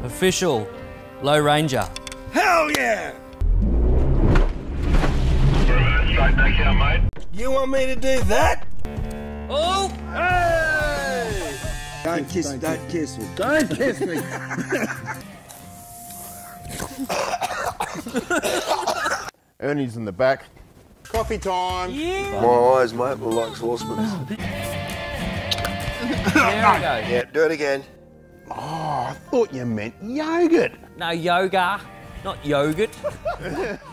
Official. Low Ranger. Hell yeah! Straight back out, mate. You want me to do that? Oh! Hey! Don't kiss me. Don't kiss me. Ernie's in the back. Coffee time. Yeah. My eyes, mate, look like saucepans. There we go. Yeah, do it again. Oh, I thought you meant yogurt. No, yoga, not yogurt.